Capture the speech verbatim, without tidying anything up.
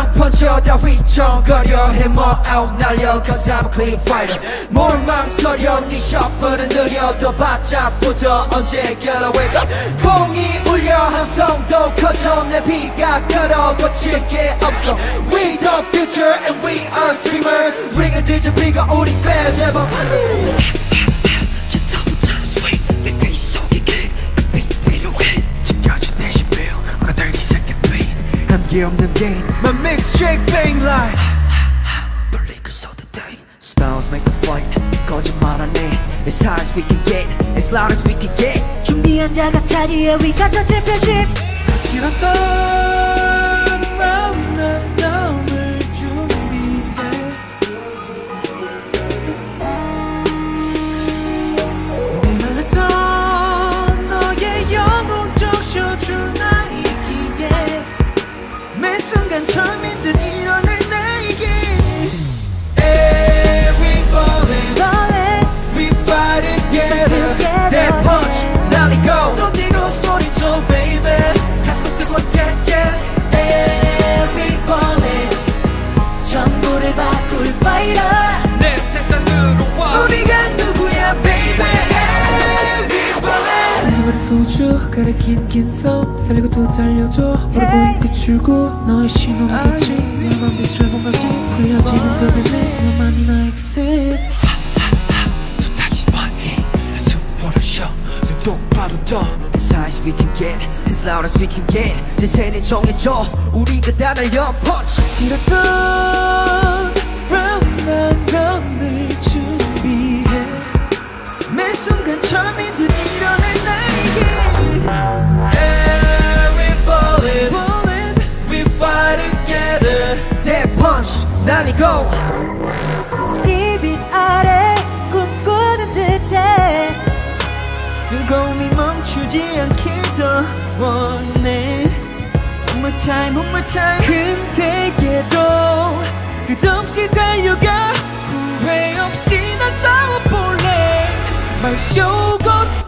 펀쳐 다 휘청거려 해머 아웃 날려 Cause I'm a clean fighter 뭘 망설여 네 셔플은 느려도 바짝부터 언제 get wake up 공이 울려 함성도 커져 내 비가 걸어 고칠 게 없어 We the future and we are dreamers 링을 뒤져 비가 우리 꽤 제법 한계 없는 game My mixtape bang like 돌리고 쏟을 때 Styles make the fight 거짓말 안 해 As high as we can get As loud as we can get 준비한 자가 차지해 We got the championship 싫었던 round 난 다음을 준비해 메말랐던 너의 영웅 적셔줄 나이기에 매 순간 처음인 듯 일어날 나에게 Hey, we ballin', we fight together That punch, 날리고 또 뛰고 소리쳐 baby 가슴 뜨겁게 yeah Hey, we ballin', 전부를 바꿀 fighter 내 세상으로 와 우리가 누구야 baby Hey, we ballin'. 마지막에 소주 가리킨 긴섬 달리고 또 달려줘 멀어보인 그 출구 너의 신호겠지 내 맘 빛을 뭔가지 풀려지는 그림에 너만이 나 exit 쏟아진 원해 숨 몰아쉬어 눈 똑바로 떠 As high as we can get As loud as we can get 내 새는 정해져 우리가 다 달려 punch 지렸던 round 난 다음을 준비해 매 순간 처음인 듯 일어날 나에게 Hey, we ballin', we fight together That punch, 날리고 네빛 아래 꿈꾸는 듯해 뜨거움이 멈추지 않길 더 원해 One more time, one more time 큰 세계로 끝없이 달려가 후회 없이 난 싸워볼래 마셔고